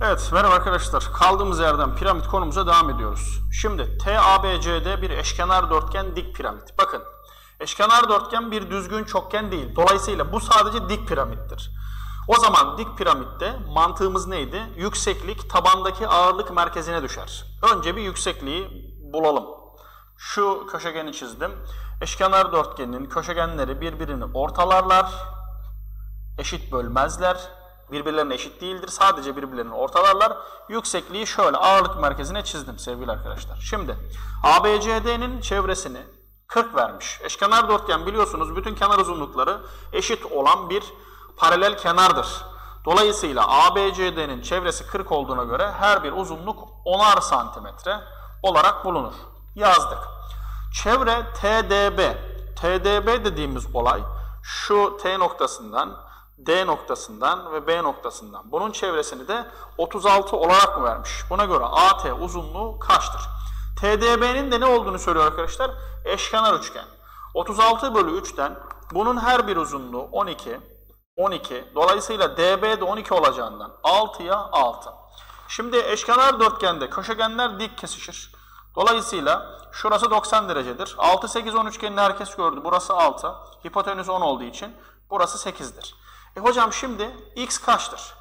Evet, merhaba arkadaşlar. Kaldığımız yerden piramit konumuza devam ediyoruz. Şimdi TABCD bir eşkenar dörtgen dik piramit. Bakın, eşkenar dörtgen bir düzgün çokgen değil. Dolayısıyla bu sadece dik piramittir. O zaman dik piramitte mantığımız neydi? Yükseklik tabandaki ağırlık merkezine düşer. Önce bir yüksekliği bulalım. Şu köşegeni çizdim. Eşkenar dörtgenin köşegenleri birbirini ortalarlar, eşit bölmezler. Birbirlerine eşit değildir. Sadece birbirlerini ortalarlar. Yüksekliği şöyle ağırlık merkezine çizdim sevgili arkadaşlar. Şimdi ABCD'nin çevresini 40 vermiş. Eşkenar dörtgen biliyorsunuz bütün kenar uzunlukları eşit olan bir paralel kenardır. Dolayısıyla ABCD'nin çevresi 40 olduğuna göre her bir uzunluk 10'ar santimetre olarak bulunur. Yazdık. Çevre TDB. TDB dediğimiz olay şu T noktasından, D noktasından ve B noktasından. Bunun çevresini de 36 olarak mı vermiş? Buna göre AT uzunluğu kaçtır? TDB'nin de ne olduğunu söylüyor arkadaşlar? Eşkenar üçgen. 36 bölü 3'ten bunun her bir uzunluğu 12. Dolayısıyla DB de 12 olacağından 6'ya 6. Şimdi eşkenar dörtgende köşegenler dik kesişir. Dolayısıyla şurası 90 derecedir. 6, 8, 10 üçgenini herkes gördü. Burası 6. Hipotenüs 10 olduğu için burası 8'dir. Hocam şimdi x kaçtır?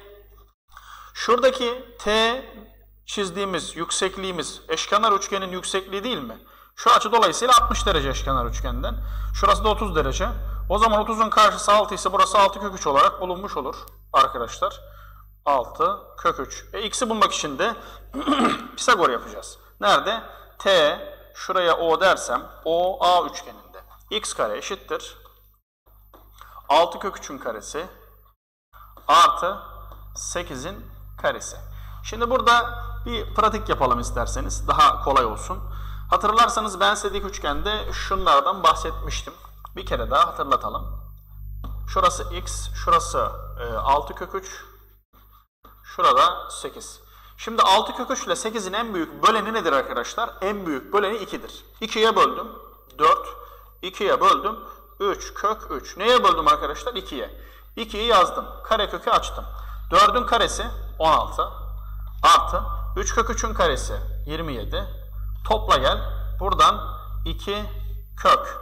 Şuradaki t çizdiğimiz yüksekliğimiz eşkenar üçgenin yüksekliği değil mi? Şu açı dolayısıyla 60 derece eşkenar üçgenden. Şurası da 30 derece. O zaman 30'un karşısı 6 ise burası 6 kök 3 olarak bulunmuş olur arkadaşlar. 6 kök 3. X'i bulmak için de Pisagor yapacağız. Nerede? T, şuraya O dersem O A üçgeninde. X kare eşittir 6 kök 3'ün karesi artı 8'in karesi. Şimdi burada bir pratik yapalım isterseniz. Daha kolay olsun. Hatırlarsanız ben size dik üçgende şunlardan bahsetmiştim. Bir kere daha hatırlatalım. Şurası x, şurası 6 kök 3, şurada 8. Şimdi 6 kök 3 ile 8'in en büyük böleni nedir arkadaşlar? En büyük böleni 2'dir. 2'ye böldüm 4, 2'ye böldüm 3 kök 3. Neye böldüm arkadaşlar? 2'ye. 2'yi yazdım. Karekökü açtım. 4'ün karesi 16 artı 3 kök 3'ün karesi 27. Topla gel. Buradan 2 kök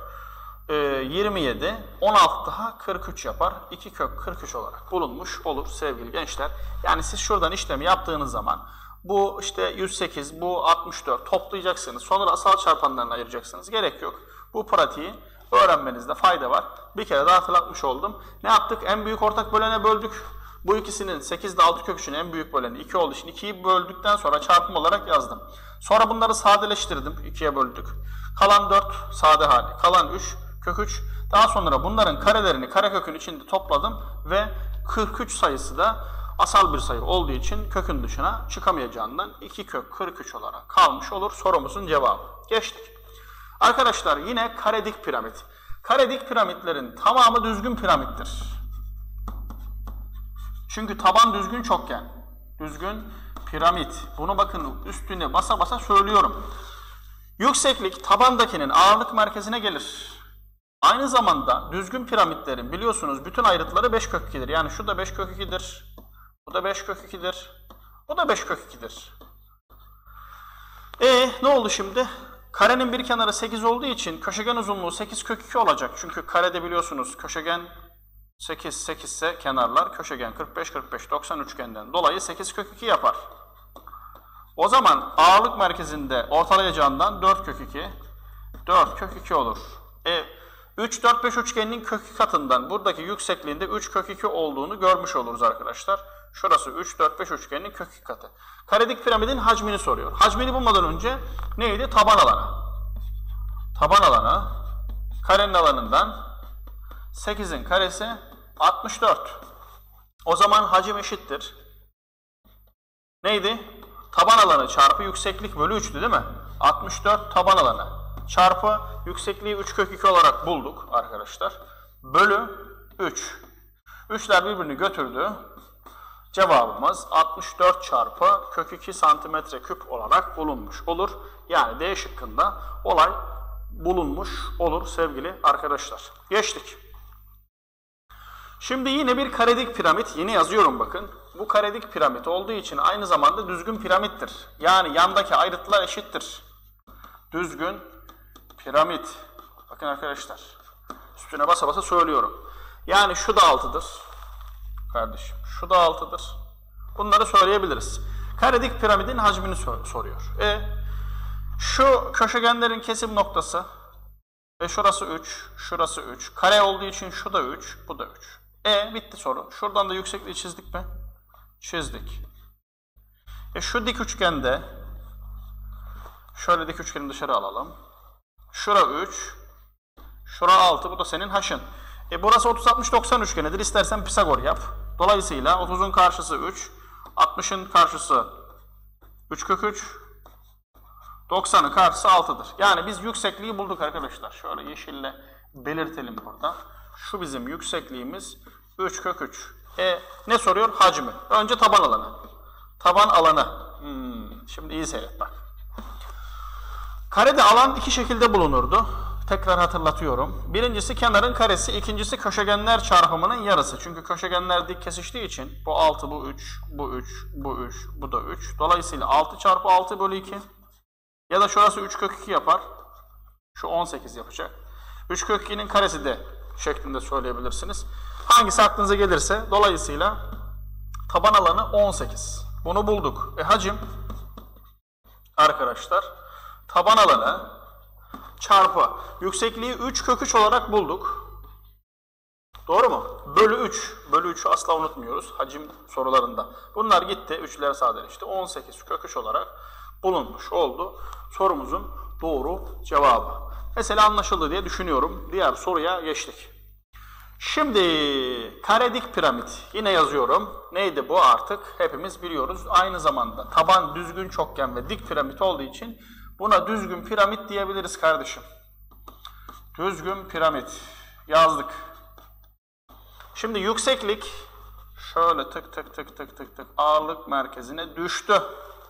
27. 16 daha 43 yapar. 2 kök 43 olarak bulunmuş olur sevgili gençler. Yani siz şuradan işlemi yaptığınız zaman bu işte 108, bu 64 toplayacaksınız. Sonra asal çarpanlarını ayıracaksınız. Gerek yok. Bu pratiği öğrenmenizde fayda var. Bir kere daha hatırlatmış oldum. Ne yaptık? En büyük ortak bölene böldük. Bu ikisinin 8 ile 6 kök 3'ün en büyük böleni 2 olduğu için 2'yi böldükten sonra çarpım olarak yazdım. Sonra bunları sadeleştirdim. 2'ye böldük. Kalan 4 sade hali. Kalan 3 kök 3. Daha sonra bunların karelerini karekökün içinde topladım ve 43 sayısı da asal bir sayı olduğu için kökün dışına çıkamayacağından 2 kök 43 olarak kalmış olur sorumuzun cevabı. Geçtik. Arkadaşlar yine karedik piramit. Karedik piramitlerin tamamı düzgün piramittir. Çünkü taban düzgün çokgen. Düzgün piramit. Bunu bakın üstüne basa basa söylüyorum. Yükseklik tabandakinin ağırlık merkezine gelir. Aynı zamanda düzgün piramitlerin biliyorsunuz bütün ayrıtları 5 kök 2'dir. Yani şu da 5 kök 2'dir. Bu da 5 kök 2'dir. Bu da 5 kök 2'dir. Ne oldu şimdi? Karenin bir kenarı 8 olduğu için köşegen uzunluğu 8 kök 2 olacak. Çünkü karede biliyorsunuz köşegen 8 ise kenarlar köşegen 45 45 90 üçgenden dolayı 8 kök 2 yapar. O zaman ağırlık merkezinde ortalayacağından 4 kök 2 4 kök 2 olur. 3 4 5 üçgeninin kök 2 katından buradaki yüksekliğinde 3 kök 2 olduğunu görmüş oluruz arkadaşlar. Şurası 3 4 5 üçgeninin kök 2 katı. Karedik piramidin hacmini soruyor. Hacmini bulmadan önce neydi? Taban alanı. Taban alanı karenin alanından 8'in karesi 64. O zaman hacim eşittir. Neydi? Taban alanı çarpı yükseklik bölü 3'tü değil mi? 64 taban alanı çarpı yüksekliği 3 kök 2 olarak bulduk arkadaşlar. Bölü 3. 3'ler birbirini götürdü. Cevabımız 64 çarpı kök 2 santimetre küp olarak bulunmuş olur. Yani D şıkkında olay bulunmuş olur sevgili arkadaşlar. Geçtik. Şimdi yine bir karedik piramit, yine yazıyorum bakın. Bu karedik piramit olduğu için aynı zamanda düzgün piramittir. Yani yandaki ayrıtlar eşittir. Düzgün piramit. Bakın arkadaşlar, üstüne basa basa söylüyorum. Yani şu da 6'dır. Kardeşim, şu da 6'dır. Bunları söyleyebiliriz. Karedik piramidin hacmini soruyor. Şu köşegenlerin kesim noktası. Şurası 3, şurası 3. Kare olduğu için şu da 3, bu da 3. Bitti soru. Şuradan da yüksekliği çizdik mi? Çizdik. Şu dik üçgende, şöyle dik üçgeni dışarı alalım. Şura 3, şura 6, bu da senin haşın. Burası 30-60-90 üçgenidir. İstersen Pisagor yap. Dolayısıyla 30'un karşısı 3, 60'ın karşısı 3 kök 3, 90'ın karşısı 6'dır. Yani biz yüksekliği bulduk arkadaşlar. Şöyle yeşille belirtelim burada. Şu bizim yüksekliğimiz 3 kök 3. Ne soruyor? Hacmi. Önce taban alanı. Taban alanı. Şimdi iyi seyret bak. Karede alan iki şekilde bulunurdu. Tekrar hatırlatıyorum. Birincisi kenarın karesi, ikincisi köşegenler çarpımının yarısı. Çünkü köşegenler dik kesiştiği için bu 6, bu 3, bu 3, bu 3, bu da 3. Dolayısıyla 6 çarpı 6 bölü 2. Ya da şurası 3 kök 2 yapar. Şu 18 yapacak. 3 kök 2'nin karesi de şeklinde söyleyebilirsiniz. Hangisi aklınıza gelirse. Dolayısıyla taban alanı 18. Bunu bulduk. Hacim arkadaşlar taban alanı çarpı yüksekliği 3 kök 3 olarak bulduk. Doğru mu? Bölü 3. Bölü 3'ü asla unutmuyoruz hacim sorularında. Bunlar gitti. 3'ler sadeleşti. 18 kök 3 olarak bulunmuş oldu. Sorumuzun doğru cevabı. Mesela anlaşıldı diye düşünüyorum. Diğer soruya geçtik. Şimdi karedik piramit. Yine yazıyorum. Neydi bu artık? Hepimiz biliyoruz. Aynı zamanda taban düzgün çokgen ve dik piramit olduğu için buna düzgün piramit diyebiliriz kardeşim. Düzgün piramit. Yazdık. Şimdi yükseklik şöyle tık tık tık tık tık tık ağırlık merkezine düştü.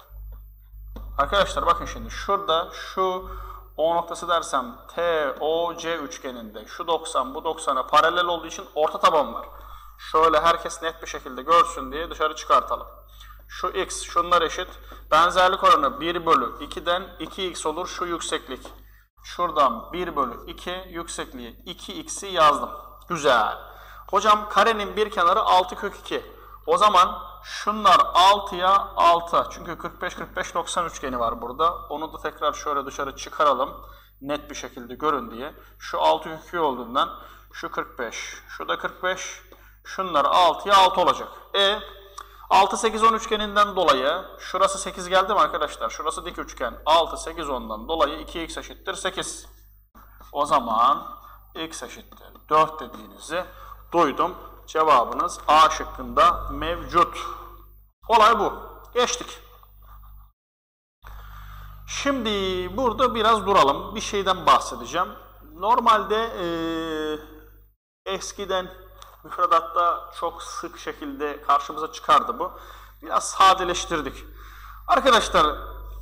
Arkadaşlar bakın şimdi şurada şu O noktası dersem TOC üçgeninde şu 90 bu 90'a paralel olduğu için orta taban var. Şöyle herkes net bir şekilde görsün diye dışarı çıkartalım. Şu x şunlar eşit. Benzerlik oranı 1 bölü 2'den 2x olur şu yükseklik. Şuradan 1 bölü 2 yüksekliği 2x'i yazdım. Güzel. Hocam karenin bir kenarı 6 kök 2. O zaman şunlar 6'ya 6. Çünkü 45-45-90 üçgeni var burada. Onu da tekrar şöyle dışarı çıkaralım. Net bir şekilde görün diye. Şu 6 kök 2 olduğundan şu 45. Şu da 45. Şunlar 6'ya 6 olacak. 6-8-10 üçgeninden dolayı şurası 8 geldi mi arkadaşlar? Şurası dik üçgen. 6-8-10'dan dolayı 2x eşittir 8. O zaman x eşittir 4 dediğinizi duydum. Cevabınız A şıkkında mevcut. Olay bu. Geçtik. Şimdi burada biraz duralım. Bir şeyden bahsedeceğim. Normalde eskiden müfredatta çok sık şekilde karşımıza çıkardı bu. Biraz sadeleştirdik. Arkadaşlar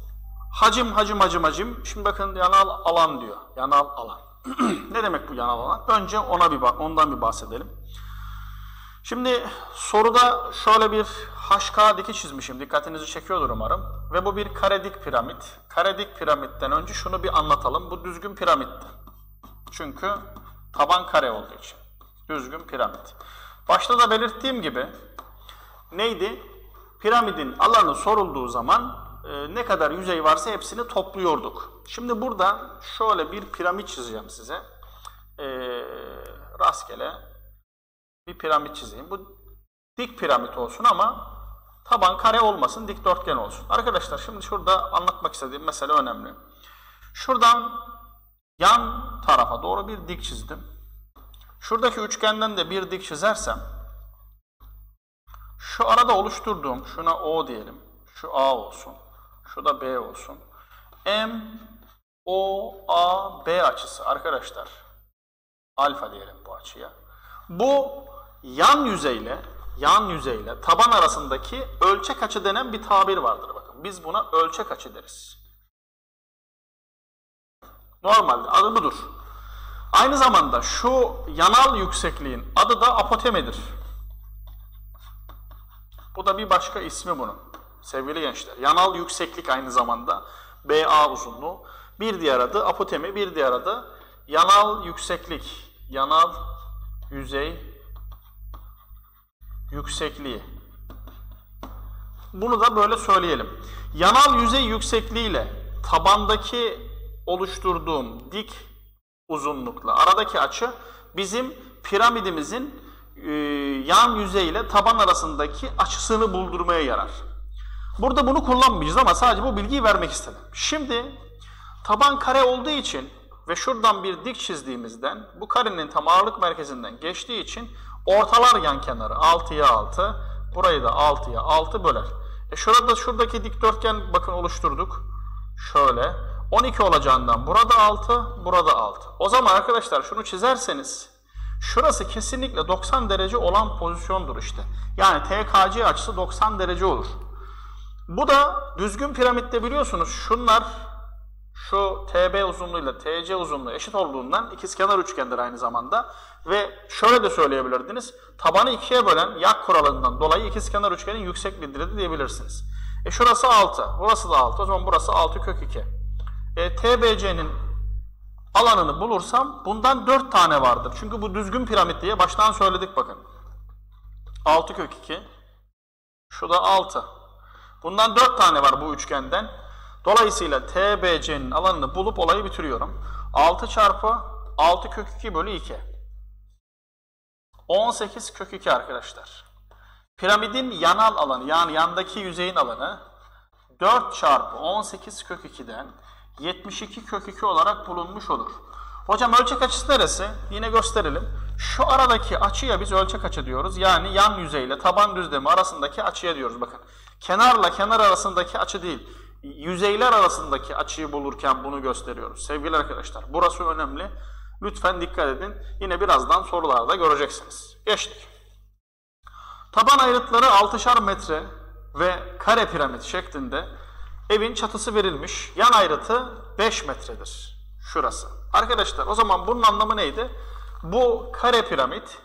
hacim. Şimdi bakın yanal alan diyor. Yanal alan. Ne demek bu yanal alan? Önce ondan bir bahsedelim. Şimdi soruda şöyle bir HK diki çizmişim. Dikkatinizi çekiyordur umarım. Ve bu bir karedik piramit. Karedik piramitten önce şunu bir anlatalım. Bu düzgün piramitti. Çünkü taban kare olduğu için. Düzgün piramit. Başta da belirttiğim gibi neydi? Piramidin alanı sorulduğu zaman ne kadar yüzey varsa hepsini topluyorduk. Şimdi burada şöyle bir piramit çizeceğim size. Rastgele bir piramit çizeyim. Bu dik piramit olsun ama taban kare olmasın, dikdörtgen olsun. Arkadaşlar şimdi şurada anlatmak istediğim mesele önemli. Şuradan yan tarafa doğru bir dik çizdim. Şuradaki üçgenden de bir dik çizersem şu arada oluşturduğum, şuna O diyelim, şu A olsun, şu da B olsun. MOAB açısı arkadaşlar, alfa diyelim bu açıya. Bu yan yüzeyle taban arasındaki ölçek açı denen bir tabir vardır bakın. Biz buna ölçek açı deriz. Normalde adı budur. Aynı zamanda şu yanal yüksekliğin adı da apotemedir. Bu da bir başka ismi bunun. Sevgili gençler, yanal yükseklik aynı zamanda BA uzunluğu. Bir diğer adı apotemi, bir diğer adı yanal yükseklik. Yanal yüzey yüksekliği. Bunu da böyle söyleyelim. Yanal yüzey yüksekliğiyle tabandaki oluşturduğum dik uzunlukla aradaki açı bizim piramidimizin yan yüzey ile taban arasındaki açısını buldurmaya yarar. Burada bunu kullanmayacağız ama sadece bu bilgiyi vermek istedim. Şimdi taban kare olduğu için ve şuradan bir dik çizdiğimizden bu karenin tam ağırlık merkezinden geçtiği için ortalar yan kenarı 6'ya 6, burayı da 6'ya 6 böler. Şuradaki dikdörtgen bakın oluşturduk. Şöyle 12 olacağından burada 6, burada 6. O zaman arkadaşlar şunu çizerseniz şurası kesinlikle 90 derece olan pozisyondur işte. Yani TKC açısı 90 derece olur. Bu da düzgün piramitte biliyorsunuz şunlar şu TB uzunluğuyla TC uzunluğu eşit olduğundan ikizkenar üçgendir aynı zamanda. Ve şöyle de söyleyebilirdiniz. Tabanı ikiye bölen yak kuralından dolayı ikizkenar üçgenin yüksekliğidir de diyebilirsiniz. Şurası 6, burası da 6. O zaman burası 6 kök 2. TBC'nin alanını bulursam bundan 4 tane vardır. Çünkü bu düzgün piramit diye baştan söyledik bakın. 6 kök 2. Şu da 6. Bundan 4 tane var bu üçgenden. Dolayısıyla TBC'nin alanını bulup olayı bitiriyorum. 6 çarpı 6 kök 2 bölü 2. 18 kök 2 arkadaşlar. Piramidin yanal alanı yani yandaki yüzeyin alanı 4 çarpı 18 kök 2'den 72 kök 2 olarak bulunmuş olur. Hocam ölçek açısı neresi? Yine gösterelim. Şu aradaki açıya biz ölçek açı diyoruz. Yani yan yüzeyle taban düzlemi arasındaki açıya diyoruz. Bakın kenarla kenar arasındaki açı değil. Yüzeyler arasındaki açıyı bulurken bunu gösteriyoruz. Sevgili arkadaşlar burası önemli. Lütfen dikkat edin. Yine birazdan sorularda göreceksiniz. Geçtik. Taban ayrıtları 6'şar metre ve kare piramit şeklinde evin çatısı verilmiş. Yan ayrıtı 5 metredir. Şurası. Arkadaşlar o zaman bunun anlamı neydi? Bu kare piramit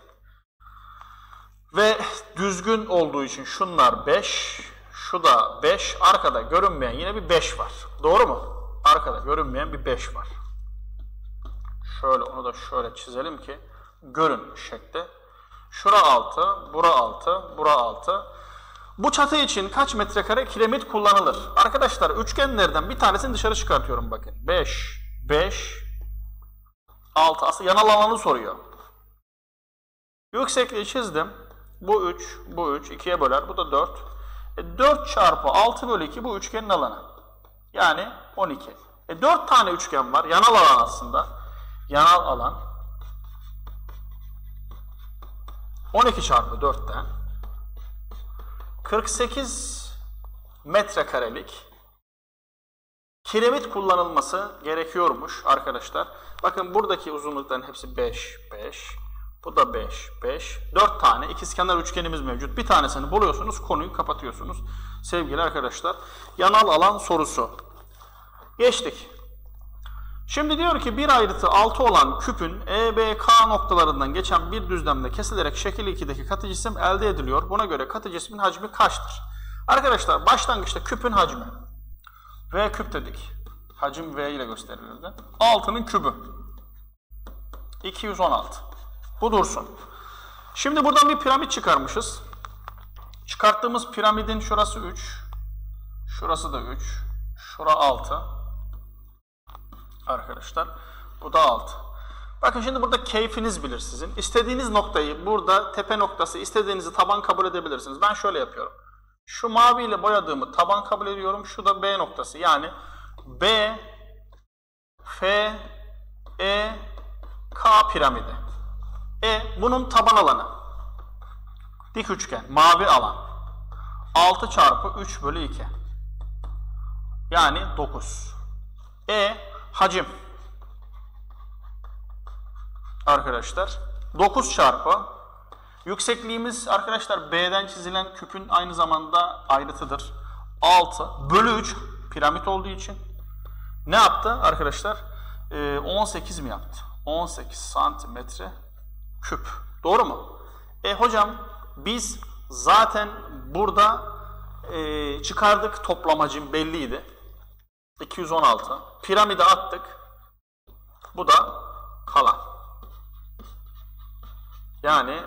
ve düzgün olduğu için şunlar 5, şu da 5, arkada görünmeyen yine bir 5 var. Doğru mu? Arkada görünmeyen bir 5 var. Şöyle onu da şöyle çizelim ki görün şekli. Şura 6, bura 6, bura 6. Bu çatı için kaç metrekare kiremit kullanılır? Arkadaşlar üçgenlerden bir tanesini dışarı çıkartıyorum bakın. 5, 5, 6. Aslında yanal alanı soruyor. Yüksekliği çizdim. Bu 3, bu 3. 2'ye böler. Bu da 4. 4 çarpı 6 bölü 2 bu üçgenin alanı. Yani 12. 4 tane üçgen var. Yanal alan aslında. Yanal alan 12 çarpı 4'ten 48 metrekarelik kiremit kullanılması gerekiyormuş arkadaşlar. Bakın buradaki uzunlukların hepsi 5, 5. Bu da 5, 5. 4 tane ikizkenar üçgenimiz mevcut. Bir tanesini buluyorsunuz, konuyu kapatıyorsunuz. Sevgili arkadaşlar, yanal alan sorusu. Geçtik. Şimdi diyor ki bir ayrıtı 6 olan küpün EBK noktalarından geçen bir düzlemde kesilerek şekil 2'deki katı cisim elde ediliyor. Buna göre katı cismin hacmi kaçtır? Arkadaşlar başlangıçta küpün hacmi. V küp dedik. Hacim V ile gösterilirdi. 6'nın kübü. 216. Bu dursun. Şimdi buradan bir piramit çıkarmışız. Çıkarttığımız piramidin şurası 3. Şurası da 3. Şura 6. Arkadaşlar bu da 6. Bakın şimdi burada keyfiniz bilir sizin. İstediğiniz noktayı burada tepe noktası istediğinizi taban kabul edebilirsiniz. Ben şöyle yapıyorum. Şu mavi ile boyadığımı taban kabul ediyorum. Şu da B noktası. Yani B, F, E, K piramidi. Bunun taban alanı. Dik üçgen. Mavi alan. 6 çarpı 3 bölü 2. Yani 9. Hacim. Arkadaşlar 9 çarpı yüksekliğimiz arkadaşlar B'den çizilen küpün aynı zamanda ayrıtıdır. 6 bölü 3 piramit olduğu için ne yaptı arkadaşlar? 18 mi yaptı? 18 santimetre küp. Doğru mu? Hocam biz zaten burada çıkardık, toplam hacim belliydi. 216. Piramide attık. Bu da kalan. Yani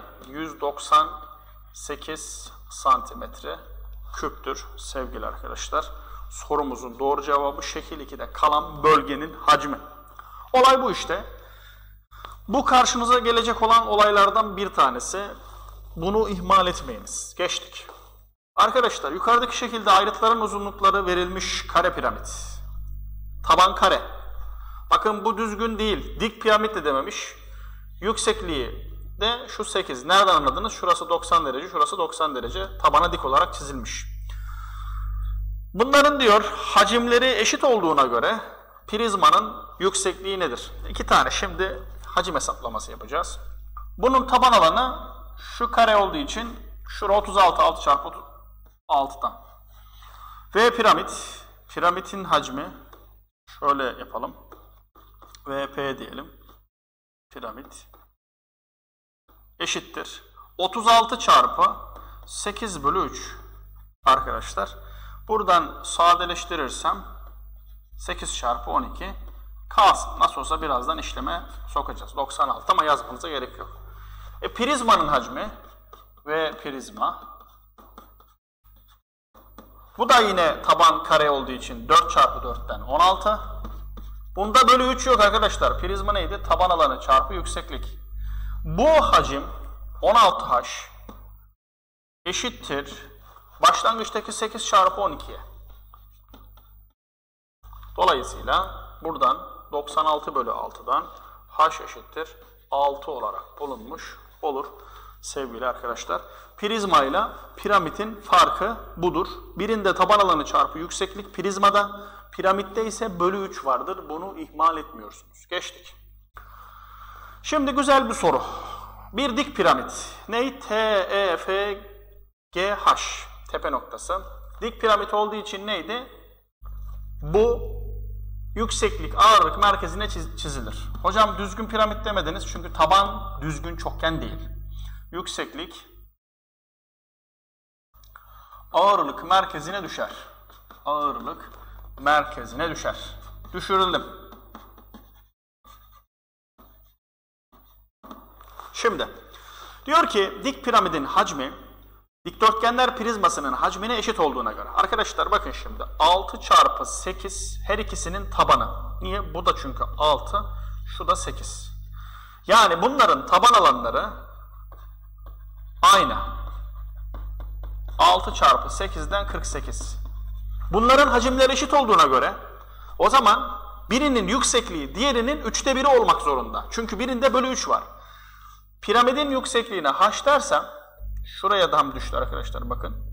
198 santimetre küptür sevgili arkadaşlar. Sorumuzun doğru cevabı şekil 2'de kalan bölgenin hacmi. Olay bu işte. Bu karşınıza gelecek olan olaylardan bir tanesi. Bunu ihmal etmeyiniz. Geçtik. Arkadaşlar yukarıdaki şekilde ayrıtların uzunlukları verilmiş kare piramit. Taban kare. Bakın bu düzgün değil. Dik piramit de dememiş. Yüksekliği de şu 8. Nereden anladınız? Şurası 90 derece, şurası 90 derece. Tabana dik olarak çizilmiş. Bunların diyor hacimleri eşit olduğuna göre prizmanın yüksekliği nedir? İki tane şimdi hacim hesaplaması yapacağız. Bunun taban alanı şu kare olduğu için şura 36, 6 çarpı 6'dan. Ve piramitin hacmi şöyle yapalım. VP diyelim. Piramit eşittir. 36 çarpı 8 bölü 3 arkadaşlar. Buradan sadeleştirirsem 8 çarpı 12 kalsın. Nasıl olsa birazdan işleme sokacağız. 96 ama yazmanıza gerek yok. Prizmanın hacmi ve prizma. Bu da yine taban kare olduğu için 4 çarpı 4'ten 16. Bunda bölü 3 yok arkadaşlar. Prizma neydi? Taban alanı çarpı yükseklik. Bu hacim 16H eşittir başlangıçtaki 8 çarpı 12'ye. Dolayısıyla buradan 96 bölü 6'dan H eşittir 6 olarak bulunmuş olur sevgili arkadaşlar. Prizma ile piramitin farkı budur. Birinde taban alanı çarpı yükseklik prizmada, piramitte ise bölü 3 vardır. Bunu ihmal etmiyorsunuz. Geçtik. Şimdi güzel bir soru. Bir dik piramit. Ney? T, E, F, G, H. Tepe noktası. Dik piramit olduğu için neydi? Bu yükseklik ağırlık merkezine çizilir. Hocam düzgün piramit demediniz çünkü taban düzgün çokgen değil. Yükseklik ağırlık merkezine düşer. Ağırlık merkezine düşer. Düşürüldüm. Şimdi diyor ki dik piramidin hacmi dikdörtgenler prizmasının hacmine eşit olduğuna göre. Arkadaşlar bakın şimdi 6 çarpı 8 her ikisinin tabanı. Niye? Bu da çünkü 6, şu da 8. Yani bunların taban alanları aynı. 6 çarpı 8'den 48. Bunların hacimleri eşit olduğuna göre o zaman birinin yüksekliği diğerinin 3'te 1'i olmak zorunda. Çünkü birinde bölü 3 var. Piramidin yüksekliğine h dersem şuraya da ham düştü arkadaşlar bakın.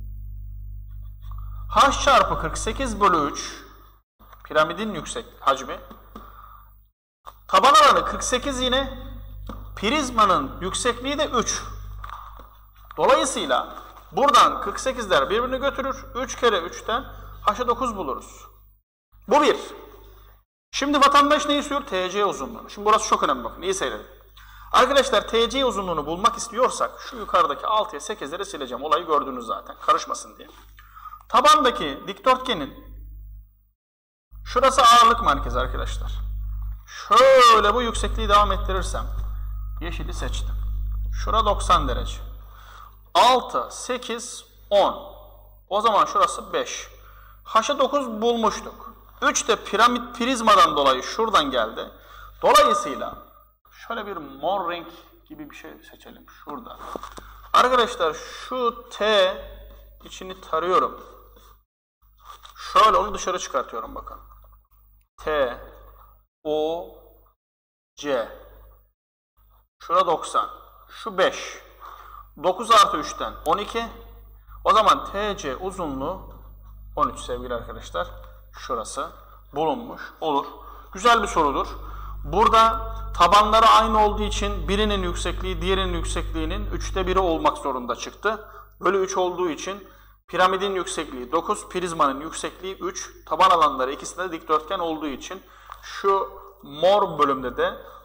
H çarpı 48 bölü 3 piramidin yüksek hacmi. Taban alanı 48 yine prizmanın yüksekliği de 3. Dolayısıyla buradan 48'ler birbirini götürür. 3 kere 3'ten h'ı 9 buluruz. Bu bir. Şimdi vatandaş ne istiyor? TC uzunluğunu. Şimdi burası çok önemli bakın. İyi seyredin. Arkadaşlar TC uzunluğunu bulmak istiyorsak şu yukarıdaki 6'ya 8'leri sileceğim. Olayı gördünüz zaten. Karışmasın diye. Tabandaki dikdörtgenin şurası ağırlık merkezi arkadaşlar. Şöyle bu yüksekliği devam ettirirsem yeşili seçtim. Şura 90 derece. 6, 8, 10. O zaman şurası 5. H'ı 9 bulmuştuk. 3 de piramit prizmadan dolayı şuradan geldi. Dolayısıyla şöyle bir mor renk gibi bir şey seçelim. Şurada. Arkadaşlar şu T içini tarıyorum. Şöyle onu dışarı çıkartıyorum bakın. T, O, C. Şura 90. Şu 5. 9 artı 3'ten 12. O zaman TC uzunluğu 13 sevgili arkadaşlar. Şurası bulunmuş olur. Güzel bir sorudur. Burada tabanları aynı olduğu için birinin yüksekliği diğerinin yüksekliğinin 3'te 1'i olmak zorunda çıktı. Bölü 3 olduğu için piramidin yüksekliği 9, prizmanın yüksekliği 3, taban alanları ikisinde de dikdörtgen olduğu için şu mor bölümde de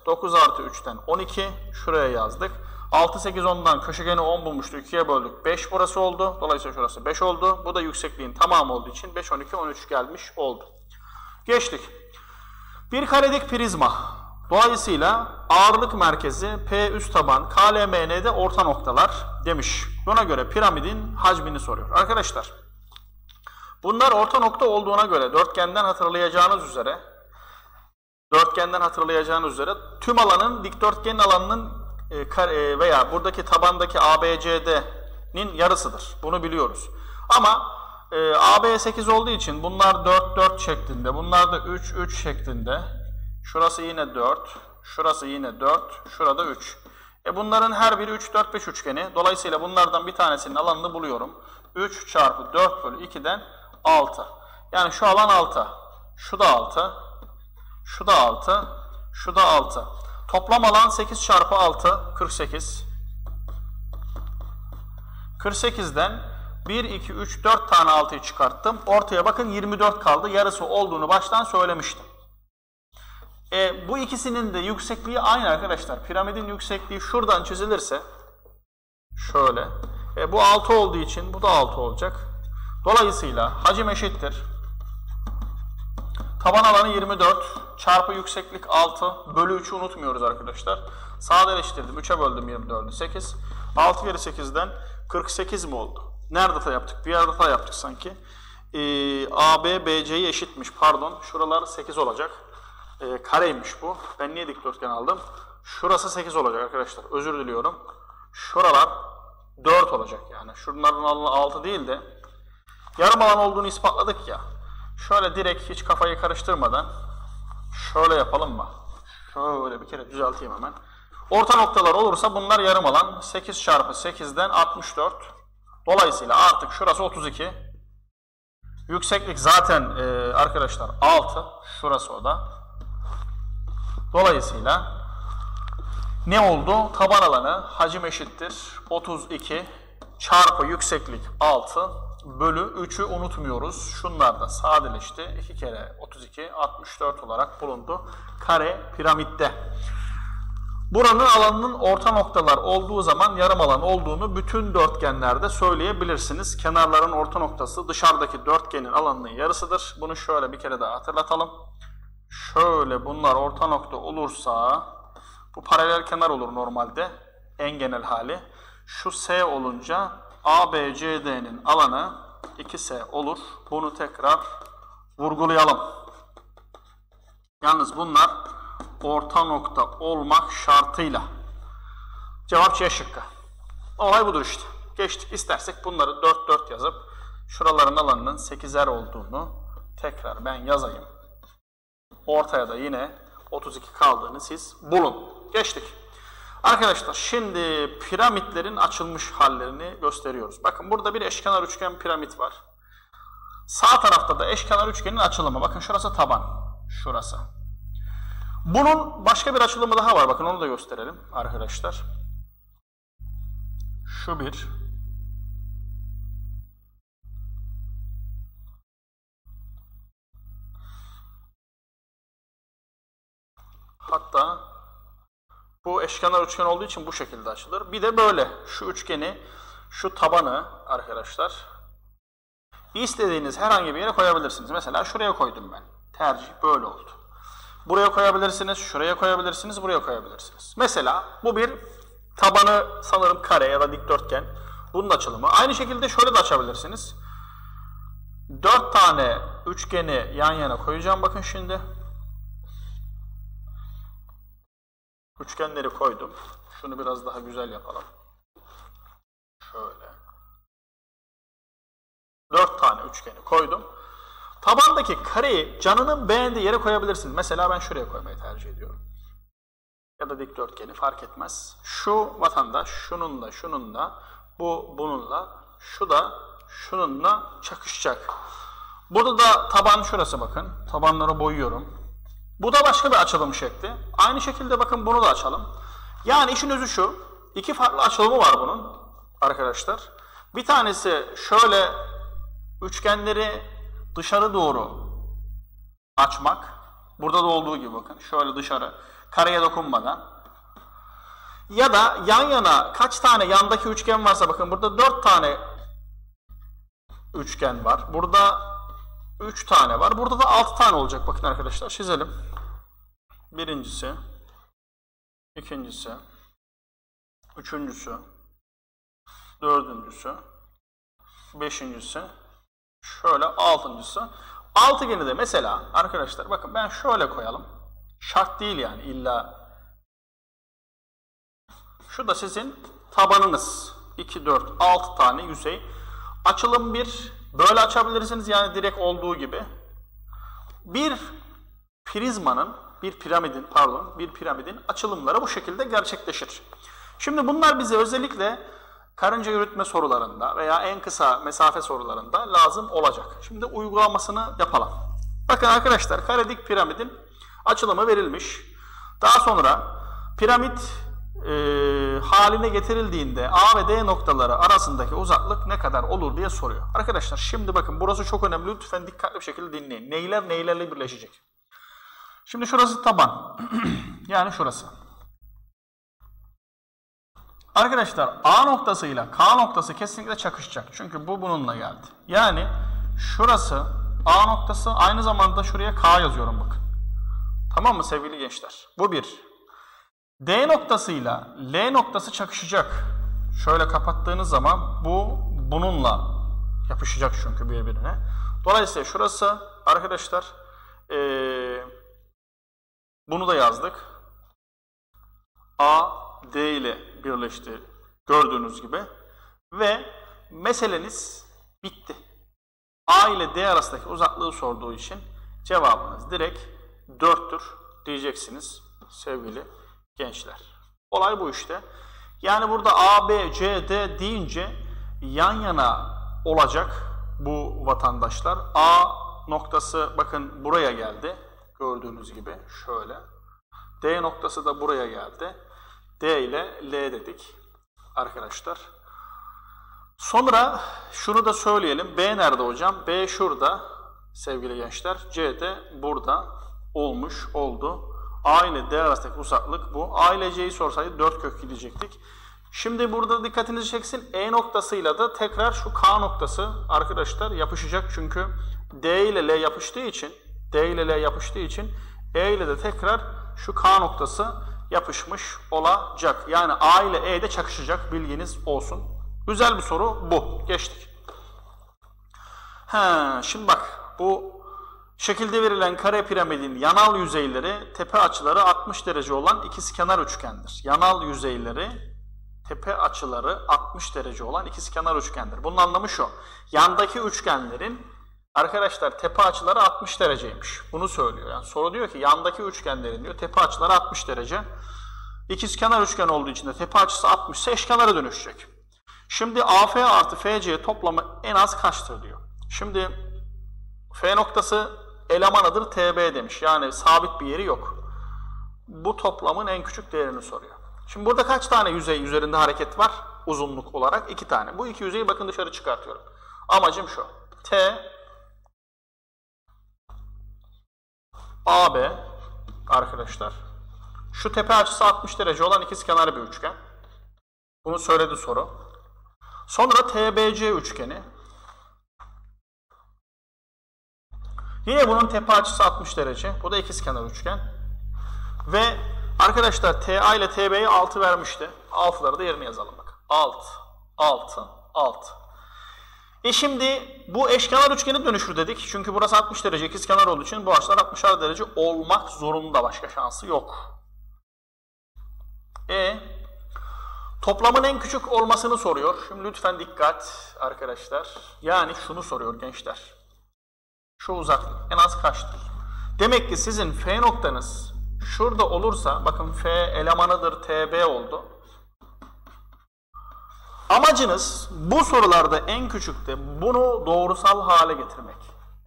9 artı 3'ten 12. Şuraya yazdık. 6, 8, 10'dan köşegeni 10 bulmuştu. 2'ye böldük. 5 burası oldu. Dolayısıyla şurası 5 oldu. Bu da yüksekliğin tamamı olduğu için 5, 12, 13 gelmiş oldu. Geçtik. Bir karedik prizma. Dolayısıyla ağırlık merkezi P üst taban, KLMN'de orta noktalar demiş. Buna göre piramidin hacmini soruyor. Arkadaşlar bunlar orta nokta olduğuna göre dörtgenden hatırlayacağınız üzere tüm alanın dikdörtgenin alanının veya buradaki tabandaki ABCD'nin yarısıdır. Bunu biliyoruz. Ama AB 8 olduğu için bunlar 4, 4 şeklinde, bunlar da 3, 3 şeklinde. Şurası yine 4, şurası yine 4, şurada 3. Bunların her biri 3, 4, 5 üçgeni. Dolayısıyla bunlardan bir tanesinin alanını buluyorum. 3 çarpı 4 bölü 2'den 6. Yani şu alan 6, şu da 6, şu da 6, şu da 6. Toplam alan 8 çarpı 6, 48. 48'den 1, 2, 3, 4 tane 6'yı çıkarttım. Ortaya bakın 24 kaldı. Yarısı olduğunu baştan söylemiştim. Bu ikisinin de yüksekliği aynı arkadaşlar. Piramidin yüksekliği şuradan çizilirse şöyle. Bu 6 olduğu için bu da 6 olacak. Dolayısıyla hacim eşittir. Taban alanı 24 çarpı yükseklik 6 bölü 3'ü unutmuyoruz arkadaşlar. Sadeleştirdim. 3'e böldüm 24'ü 8. 6 kere 8'den 48 mi oldu? Nerede hata yaptık? Bir yerde hata yaptık sanki. AB BC'yi eşitmiş. Pardon. Şuralar 8 olacak. Kareymiş bu. Ben niye dikdörtgen aldım? Şurası 8 olacak arkadaşlar. Özür diliyorum. Şuralar 4 olacak yani. Şunların alanı 6 değil de yarım alan olduğunu ispatladık ya. Şöyle direkt hiç kafayı karıştırmadan şöyle yapalım mı? Şöyle bir kere düzelteyim hemen. Orta noktalar olursa bunlar yarım alan. 8 çarpı 8'den 64. Dolayısıyla artık şurası 32. Yükseklik zaten arkadaşlar 6. Şurası o da. Dolayısıyla ne oldu? Taban alanı hacim eşittir 32 çarpı yükseklik 6 bölü 3'ü unutmuyoruz. Şunlar da sadeleşti. 2 kere 32 64 olarak bulundu kare piramitte. Buranın alanının orta noktalar olduğu zaman yarım alan olduğunu bütün dörtgenlerde söyleyebilirsiniz. Kenarların orta noktası dışarıdaki dörtgenin alanının yarısıdır. Bunu şöyle bir kere daha hatırlatalım. Şöyle bunlar orta nokta olursa bu paralel kenar olur normalde en genel hali. Şu S olunca ABCD'nin alanı 2S olur. Bunu tekrar vurgulayalım. Yalnız bunlar orta nokta olmak şartıyla. Cevap C şıkkı. Olay budur işte. Geçtik. İstersek bunları 4, 4 yazıp şuraların alanının 8'er olduğunu tekrar ben yazayım. Ortaya da yine 32 kaldığını siz bulun. Geçtik. Arkadaşlar şimdi piramitlerin açılmış hallerini gösteriyoruz. Bakın burada bir eşkenar üçgen piramit var. Sağ tarafta da eşkenar üçgenin açılımı. Bakın şurası taban. Şurası. Bunun başka bir açılımı daha var. Bakın onu da gösterelim arkadaşlar. Şu bir. Hatta bu eşkenar üçgen olduğu için bu şekilde açılır. Bir de böyle şu üçgeni, şu tabanı arkadaşlar istediğiniz herhangi bir yere koyabilirsiniz. Mesela şuraya koydum ben. Tercih böyle oldu. Buraya koyabilirsiniz, şuraya koyabilirsiniz, buraya koyabilirsiniz. Mesela bu bir tabanı sanırım kare ya da dikdörtgen. Bunun açılımı. Aynı şekilde şöyle de açabilirsiniz. 4 tane üçgeni yan yana koyacağım bakın şimdi. Üçgenleri koydum. Şunu biraz daha güzel yapalım. Şöyle. 4 tane üçgeni koydum. Tabandaki kareyi canının beğendiği yere koyabilirsiniz. Mesela ben şuraya koymayı tercih ediyorum. Ya da dikdörtgeni fark etmez. Şu vatandaş şununla şununla, bu bununla, şu da şununla çakışacak. Burada da taban şurası bakın. Tabanları boyuyorum. Bu da başka bir açılım şekli. Aynı şekilde bakın bunu da açalım. Yani işin özü şu. İki farklı açılımı var bunun arkadaşlar. Bir tanesi şöyle üçgenleri dışarı doğru açmak. Burada da olduğu gibi bakın. Şöyle dışarı. Kareye dokunmadan. Ya da yan yana kaç tane yandaki üçgen varsa, bakın burada 4 tane üçgen var. Burada 3 tane var. Burada da 6 tane olacak. Bakın arkadaşlar çizelim. Birincisi, ikincisi, üçüncüsü, dördüncüsü, beşincisi, şöyle altıncısı. Altıgeni de mesela arkadaşlar bakın ben şöyle koyalım. Şart değil yani illa. Şu da sizin tabanınız. 2, 4, 6 tane yüzey. Açılım 1. Böyle açabilirsiniz yani direkt olduğu gibi. Bir piramidin açılımları bu şekilde gerçekleşir. Şimdi bunlar bize özellikle karınca yürütme sorularında veya en kısa mesafe sorularında lazım olacak. Şimdi uygulamasını yapalım. Bakın arkadaşlar karedik piramidin açılımı verilmiş. Daha sonra piramit haline getirildiğinde A ve D noktaları arasındaki uzaklık ne kadar olur diye soruyor. Arkadaşlar şimdi bakın burası çok önemli. Lütfen dikkatli bir şekilde dinleyin. Neyler neylerle birleşecek? Şimdi şurası taban. Yani şurası. Arkadaşlar A noktasıyla K noktası kesinlikle çakışacak. Çünkü bu bununla geldi. Yani şurası A noktası, aynı zamanda şuraya K yazıyorum bakın. Tamam mı sevgili gençler? Bu bir. D noktasıyla L noktası çakışacak. Şöyle kapattığınız zaman bu bununla yapışacak çünkü birbirine. Dolayısıyla şurası arkadaşlar bunu da yazdık. A, D ile birleşti gördüğünüz gibi. Ve meseleniz bitti. A ile D arasındaki uzaklığı sorduğu için cevabınız direkt 4'tür diyeceksiniz sevgili gençler. Olay bu işte. Yani burada A, B, C, D deyince yan yana olacak bu vatandaşlar. A noktası bakın buraya geldi. Gördüğünüz gibi şöyle. D noktası da buraya geldi. D ile L dedik arkadaşlar. Sonra şunu da söyleyelim. B nerede hocam? B şurada sevgili gençler. C de burada oldu. A ile D arasındaki uzaklık bu. A ile C'yi sorsaydı 4 kök gidecektik. Şimdi burada dikkatinizi çeksin. E noktasıyla da tekrar şu K noktası arkadaşlar yapışacak. Çünkü D ile L yapıştığı için E ile de tekrar şu K noktası yapışmış olacak. Yani A ile E de çakışacak. Bilginiz olsun. Güzel bir soru bu. Geçtik. Şimdi bak bu şekilde verilen kare piramidin yanal yüzeyleri tepe açıları 60 derece olan ikizkenar üçgendir. Yanal yüzeyleri tepe açıları 60 derece olan ikizkenar üçgendir. Bunun anlamı şu. Yandaki üçgenlerin arkadaşlar tepe açıları 60 dereceymiş. Bunu söylüyor. Yani soru diyor ki yandaki üçgenlerin diyor tepe açıları 60 derece. İkizkenar üçgen olduğu için de tepe açısı 60 ise eşkenara dönüşecek. Şimdi AF artı FC toplamı en az kaçtır diyor. Şimdi F noktası elemanıdır TB demiş. Yani sabit bir yeri yok. Bu toplamın en küçük değerini soruyor. Şimdi burada kaç tane yüzey üzerinde hareket var? Uzunluk olarak 2 tane. Bu iki yüzeyi bakın dışarı çıkartıyorum. Amacım şu. T AB arkadaşlar. Şu tepe açısı 60 derece olan ikizkenar bir üçgen. Bunu söyledi soru. Sonra TBC üçgeni. Yine bunun tepe açısı 60 derece. Bu da ikizkenar üçgen. Ve arkadaşlar TA ile TB'ye 6 vermişti. 6'ları da yerine yazalım bak. 6. Şimdi bu eşkenar üçgeni dönüşür dedik. Çünkü burası 60 derece ikizkenar olduğu için bu açılar 60'ar derece olmak zorunda. Başka şansı yok. Toplamın en küçük olmasını soruyor. Şimdi lütfen dikkat arkadaşlar. Yani şunu soruyor gençler. Şu uzaklık en az kaçtır? Demek ki sizin F noktanız şurada olursa, bakın F elemanıdır TB oldu. Amacınız bu sorularda en küçükte bunu doğrusal hale getirmek.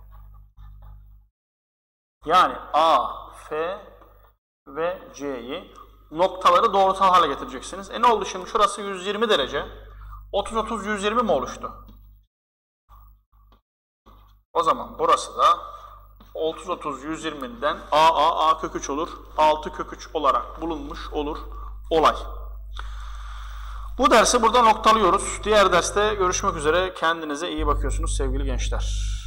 Yani A, F ve C'yi noktaları doğrusal hale getireceksiniz. Ne oldu şimdi? Şurası 120 derece. 30-30-120 mi oluştu? O zaman burası da 30 30 120'den a kök 3 olur. 6 kök 3 olarak bulunmuş olur olay. Bu dersi burada noktalıyoruz. Diğer derste görüşmek üzere. Kendinize iyi bakıyorsunuz sevgili gençler.